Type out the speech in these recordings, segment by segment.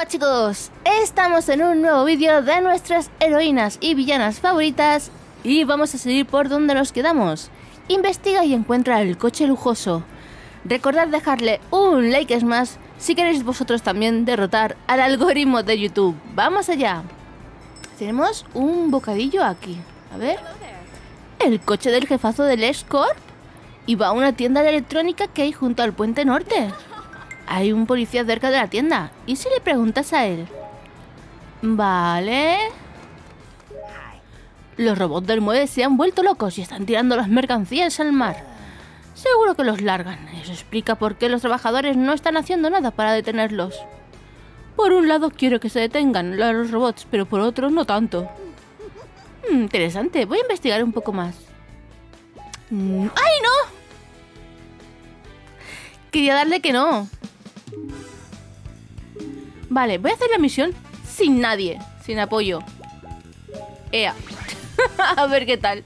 Hola chicos, estamos en un nuevo vídeo de nuestras heroínas y villanas favoritas y vamos a seguir por donde nos quedamos. Investiga y encuentra el coche lujoso. Recordad dejarle un like es más si queréis vosotros también derrotar al algoritmo de YouTube. ¡Vamos allá! Tenemos un bocadillo aquí. A ver. El coche del jefazo del Escort y va a una tienda de electrónica que hay junto al puente norte. Hay un policía cerca de la tienda. ¿Y si le preguntas a él? Vale. Los robots del muelle se han vuelto locos y están tirando las mercancías al mar. Seguro que los largan. Eso explica por qué los trabajadores no están haciendo nada para detenerlos. Por un lado quiero que se detengan los robots, pero por otro no tanto. Interesante. Voy a investigar un poco más. ¡Ay, no! Quería darle que no. Vale, voy a hacer la misión sin nadie, sin apoyo. ¡Ea! A ver qué tal.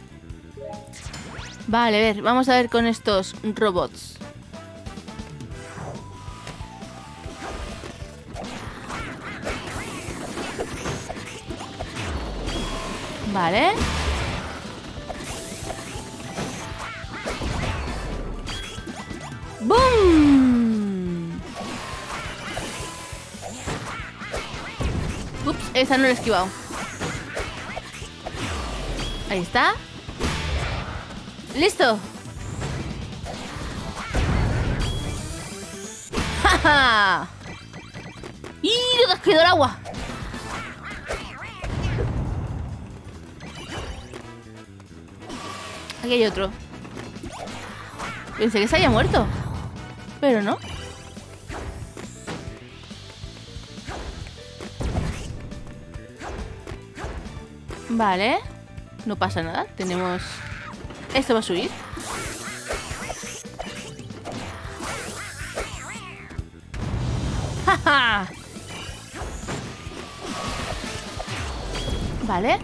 Vale, a ver, vamos a ver con estos robots. Vale. ¡Bum! Ups, esa no la he esquivado. Ahí está. ¡Listo! ¡Ja, ja! ¡Y no te has quedado el agua! Aquí hay otro. Pensé que se había muerto, pero no. Vale. No pasa nada. Tenemos... Esto va a subir. ¡Ja, ja! Vale.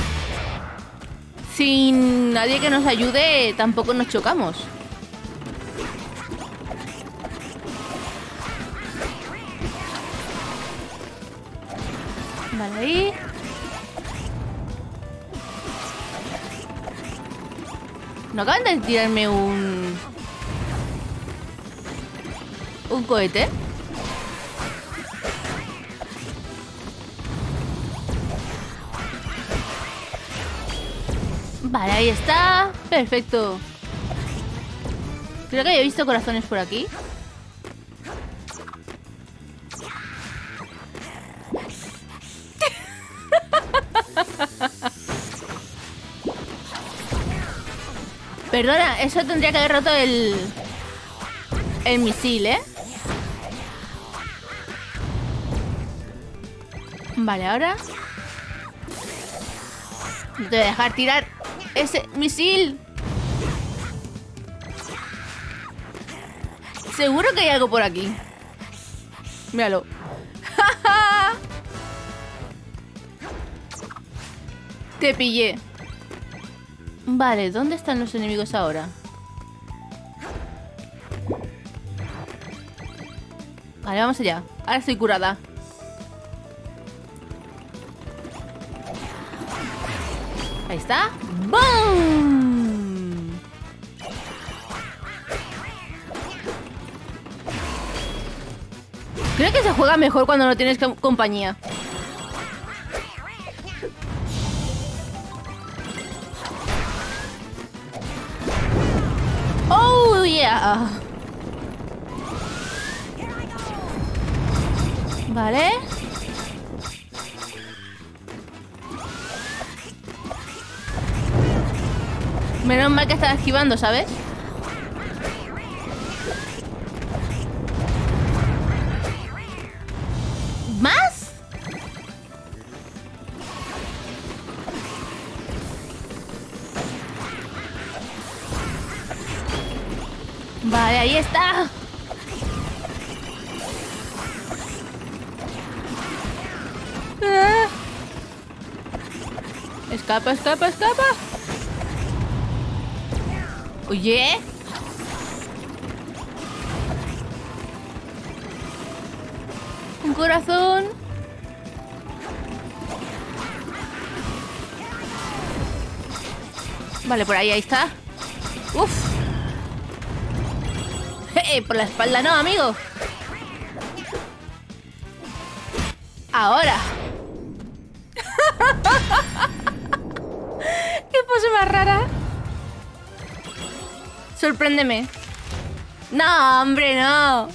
Sin nadie que nos ayude, tampoco nos chocamos. Vale, ahí. ¿No acaban de tirarme un cohete? Vale, ahí está. Perfecto. Creo que había visto corazones por aquí. Perdona, eso tendría que haber roto el misil, ¿eh? Vale, ahora no te voy a dejar tirar ese misil. Seguro que hay algo por aquí. Míralo. Te pillé. Vale, ¿dónde están los enemigos ahora? Vale, vamos allá. Ahora estoy curada. Ahí está. ¡Bum! Creo que se juega mejor cuando no tienes compañía. ¡Oh, yeah! Vale. Menos mal que estaba esquivando, ¿sabes? ¿Más? Vale, ahí está. Escapa, escapa, escapa. Oye. un corazón. Vale, por ahí está. Uf. Por la espalda no, amigo. Ahora. Qué pose más rara. Sorpréndeme. No, hombre, no.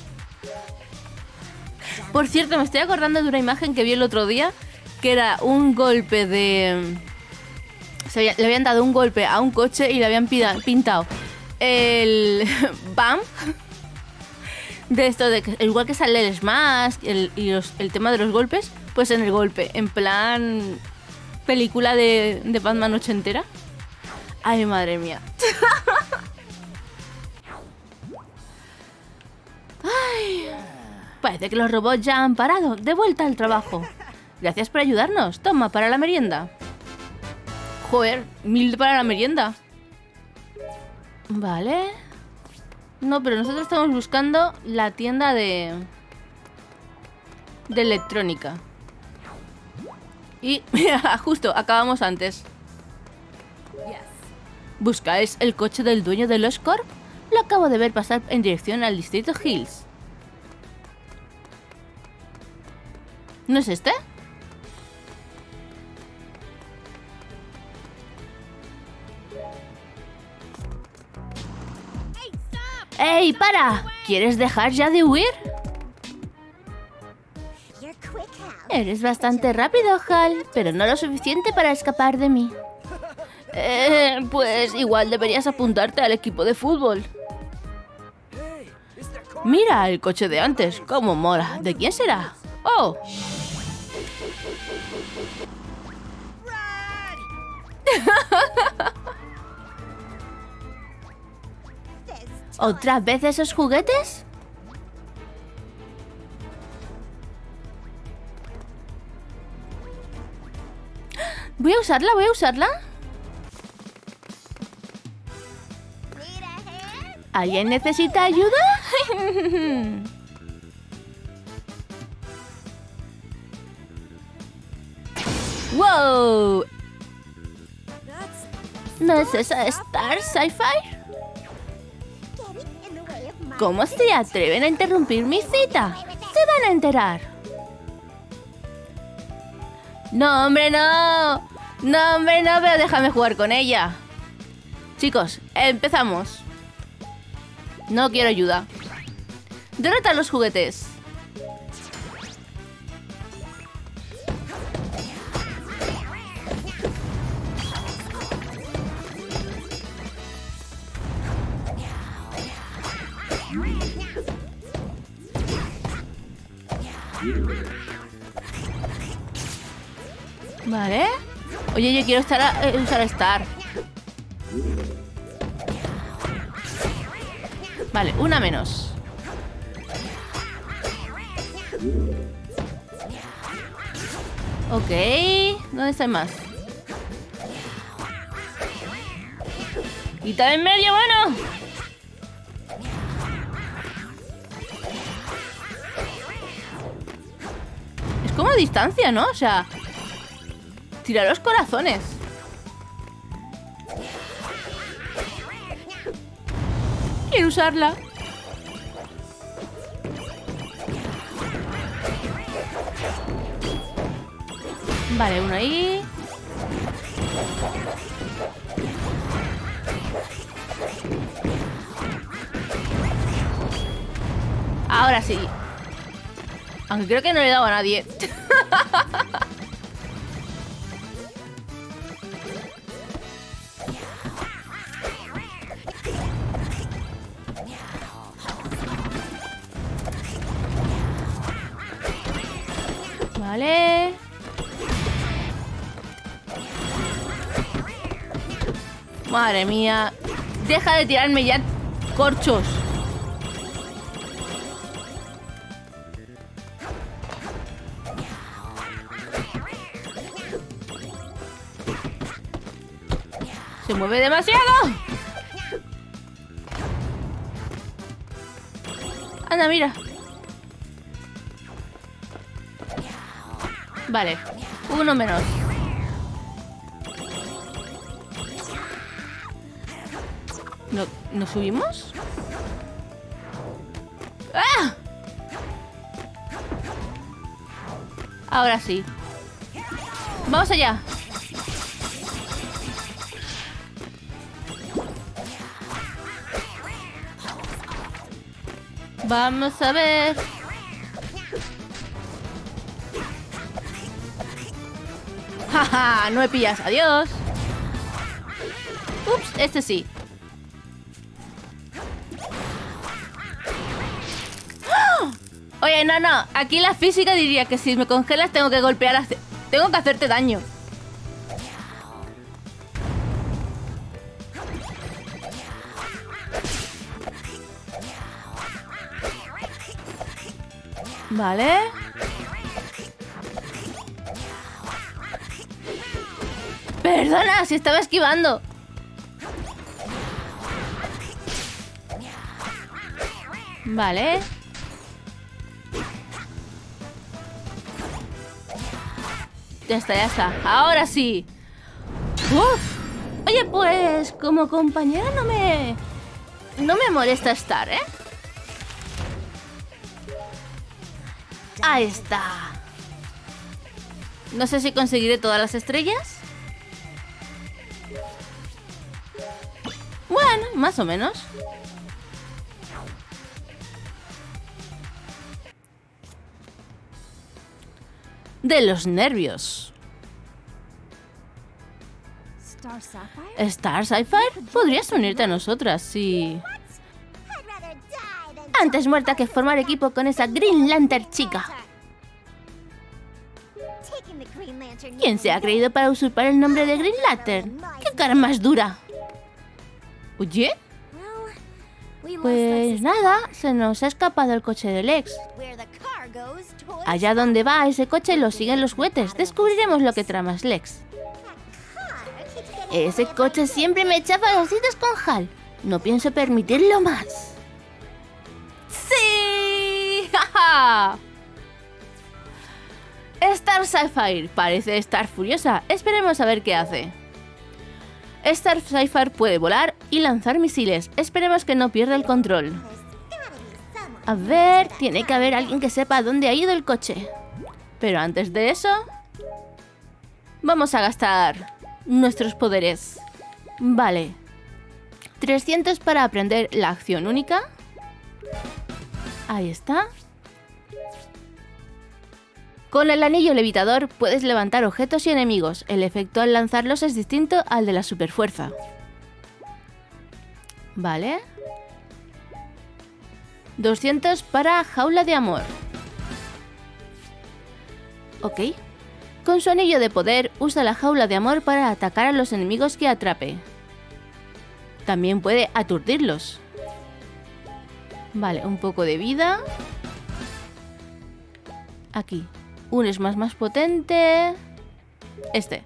Por cierto, me estoy acordando de una imagen que vi el otro día, que era un golpe de... le habían dado un golpe a un coche y le habían pintado el BAM. De esto, de que, igual que sale el Smash y el tema de los golpes, pues en el golpe, en plan película de Batman ochentera. Ay, madre mía. Ay, parece que los robots ya han parado. De vuelta al trabajo. Gracias por ayudarnos. Toma, para la merienda. Joder, 1000 para la merienda. Vale. No, pero nosotros estamos buscando la tienda de electrónica. Y mira, justo, acabamos antes. ¿Buscáis el coche del dueño de los Corp? Lo acabo de ver pasar en dirección al distrito Hills. ¿No es este? ¡Ey, para! ¿Quieres dejar ya de huir? Eres bastante rápido, Hal, pero no lo suficiente para escapar de mí. Pues igual deberías apuntarte al equipo de fútbol. Mira, el coche de antes, cómo mola. ¿De quién será? ¡Oh! ¿Otra vez esos juguetes? Voy a usarla, voy a usarla. ¿Alguien necesita ayuda? ¡Wow! ¿No es esa Star Sci-Fi? ¿Cómo se atreven a interrumpir mi cita? ¡Se van a enterar! ¡No, hombre, no! ¡No, hombre, no! Pero déjame jugar con ella. Chicos, empezamos. No quiero ayuda. ¿Dónde están los juguetes? Vale. Oye, yo quiero usar Star. Vale, una menos. Ok. ¿Dónde está más? Quita de en medio, bueno. Es como a distancia, ¿no? O sea, tira los corazones. Quiero usarla. Vale, uno ahí. Ahora sí. Aunque creo que no le he dado a nadie. Vale. Madre mía. Deja de tirarme ya corchos. Se mueve demasiado. Anda, mira. Vale, uno menos. ¿No subimos? ¡Ah! Ahora sí. ¡Vamos allá! Vamos a ver. ¡Jaja! No me pillas. Adiós. Ups, este sí. ¡Oh! Oye, no. Aquí la física diría que si me congelas tengo que golpear. Tengo que hacerte daño. Vale. Perdona, si estaba esquivando. Vale. Ya está. Ahora sí. Uf. Oye, pues como compañera no me molesta estar, ¿eh? Ahí está. No sé si conseguiré todas las estrellas. Bueno, más o menos. De los nervios. ¿Star Sapphire? Podrías unirte a nosotras, sí. Antes muerta que formar equipo con esa Green Lantern chica. ¿Quién se ha creído para usurpar el nombre de Green Lantern? ¡Qué cara más dura! ¿Oye? Pues nada, se nos ha escapado el coche de Lex. Allá donde va ese coche lo siguen los juguetes. Descubriremos lo que tramas, Lex. Ese coche siempre me chafa los dientes con Hal. No pienso permitirlo más. ¡Sí! ¡Ja! Star Sapphire parece estar furiosa. Esperemos a ver qué hace. Star Sapphire puede volar y lanzar misiles. Esperemos que no pierda el control. A ver, tiene que haber alguien que sepa dónde ha ido el coche. Pero antes de eso, vamos a gastar nuestros poderes. Vale. 300 para aprender la acción única. Ahí está. Con el anillo levitador puedes levantar objetos y enemigos. El efecto al lanzarlos es distinto al de la superfuerza. Vale. 200 para jaula de amor. Ok. Con su anillo de poder usa la jaula de amor para atacar a los enemigos que atrape. También puede aturdirlos. Vale, un poco de vida. Aquí. Un es más potente. Este.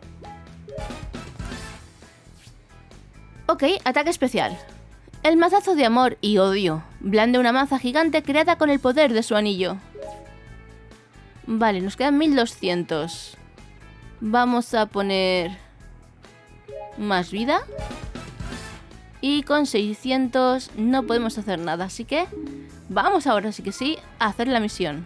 Ok, ataque especial. El mazazo de amor y odio. Blande una maza gigante creada con el poder de su anillo. Vale, nos quedan 1200. Vamos a poner más vida. Y con 600 no podemos hacer nada, así que vamos ahora sí que sí a hacer la misión.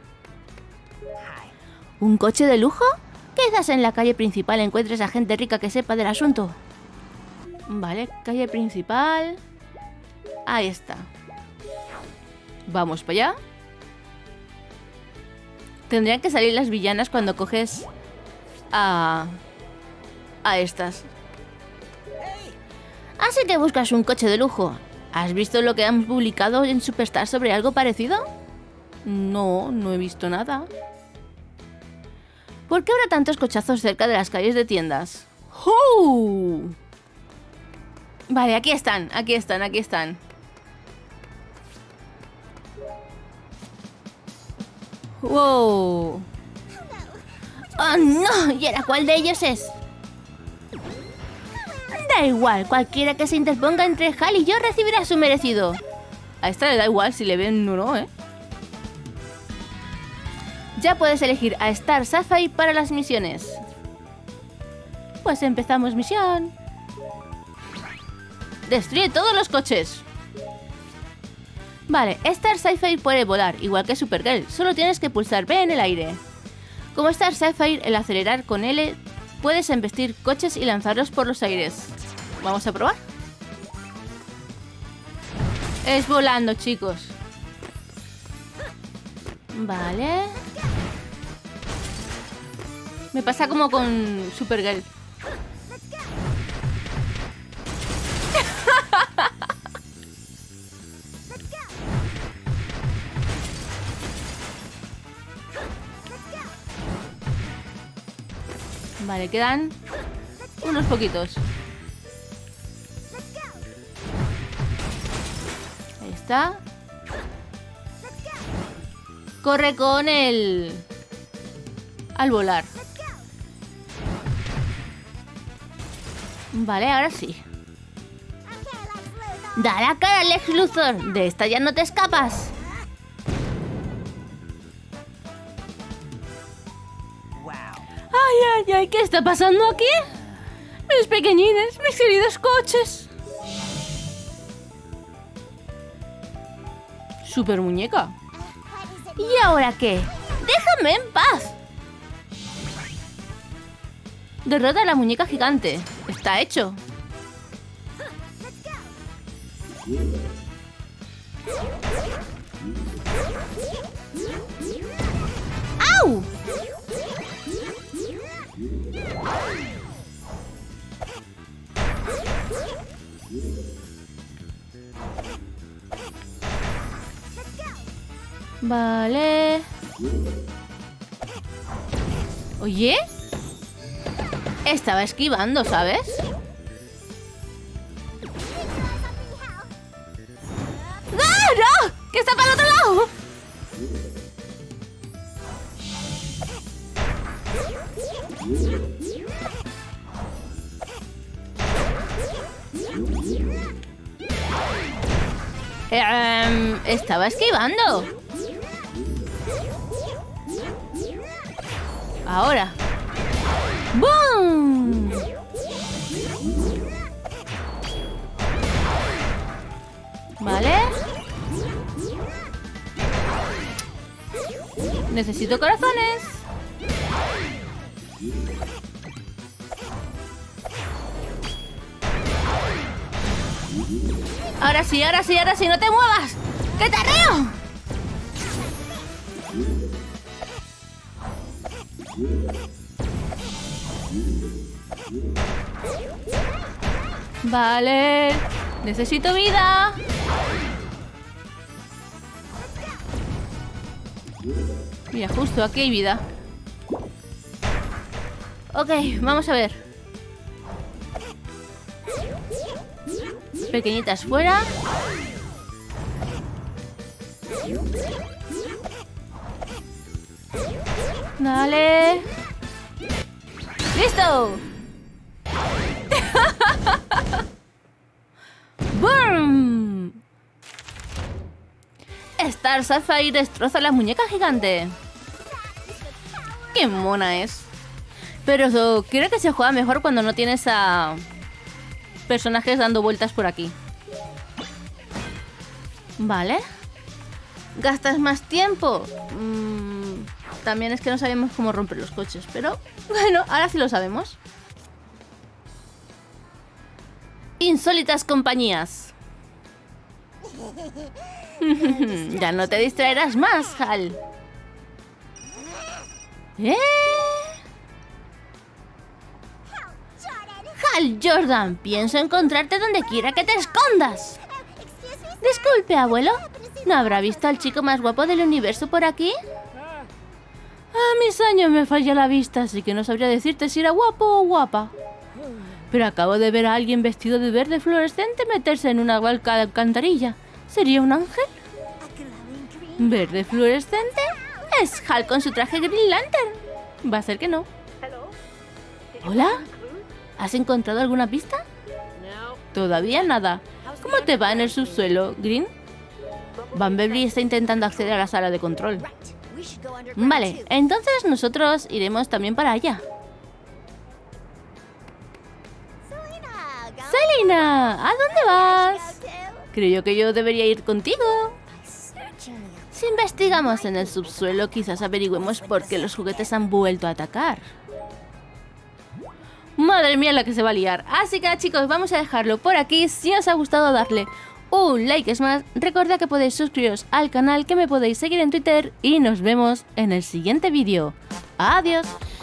¿Un coche de lujo? Quizás en la calle principal encuentres a gente rica que sepa del asunto. Vale, calle principal. Ahí está. Vamos para allá. Tendrían que salir las villanas cuando coges a estas. Así que buscas un coche de lujo. ¿Has visto lo que han publicado en Superstar sobre algo parecido? No, no he visto nada. ¿Por qué habrá tantos cochazos cerca de las calles de tiendas? ¡Oh! Vale, aquí están. ¡Wow! ¡Oh, no! ¿Y ahora cuál de ellos es? Da igual, cualquiera que se interponga entre Hal y yo recibirá su merecido. A esta le da igual si le ven o no, ¿eh? Ya puedes elegir a Star Sapphire para las misiones. Pues empezamos misión. Destruye todos los coches. Vale, Star Sapphire puede volar, igual que Supergirl. Solo tienes que pulsar B en el aire. Como Star Sapphire, el acelerar con L, puedes embestir coches y lanzarlos por los aires. Vamos a probar. Es volando, chicos. Vale. Me pasa como con Supergirl. Vale, quedan unos poquitos. Ahí está. Corre con el... al volar. Vale, ahora sí. ¡Da la cara, Lex Luthor! De esta ya no te escapas. ¡Ay, ay, ay! ¿Qué está pasando aquí? Mis pequeñines, mis queridos coches. Super muñeca. ¿Y ahora qué? ¡Déjame en paz! Derrota a la muñeca gigante. Está hecho. ¡Au! Vale. Oye, estaba esquivando, ¿sabes? ¡Ah, no! ¡Que está para el otro lado! Estaba esquivando. Ahora. ¡Bum! Vale. Necesito corazones. Ahora sí, ahora sí, ahora sí, no te muevas. ¡Que te arreo! Vale. Necesito vida. Mira, justo aquí hay vida. Ok, vamos a ver. Pequeñitas fuera. Dale. ¡Listo! ¡Boom! Star Sapphire destroza la muñeca gigante. ¡Qué mona es! Pero creo que se juega mejor cuando no tienes a personajes dando vueltas por aquí. Vale. ¿Gastas más tiempo? También es que no sabemos cómo romper los coches, pero bueno, ahora sí lo sabemos. Insólitas compañías. Ya no te distraerás más, Hal. Hal Jordan, pienso encontrarte donde quiera que te escondas. Disculpe, abuelo. ¿No habrá visto al chico más guapo del universo por aquí? A mis años me falla la vista, así que no sabría decirte si era guapo o guapa. Pero acabo de ver a alguien vestido de verde fluorescente meterse en una alcantarilla. ¿Sería un ángel? ¿Verde fluorescente? Es Hal con su traje Green Lantern. Va a ser que no. ¿Hola? ¿Has encontrado alguna pista? Todavía nada. ¿Cómo te va en el subsuelo, Green? Bumblebee está intentando acceder a la sala de control. Vale, entonces nosotros iremos también para allá. Selina, ¿a dónde vas? Creo que yo debería ir contigo. Si investigamos en el subsuelo, quizás averigüemos por qué los juguetes han vuelto a atacar. Madre mía la que se va a liar. Así que chicos, vamos a dejarlo por aquí. Si os ha gustado, darle un like. Es más, recordad que podéis suscribiros al canal, que me podéis seguir en Twitter y nos vemos en el siguiente vídeo. Adiós.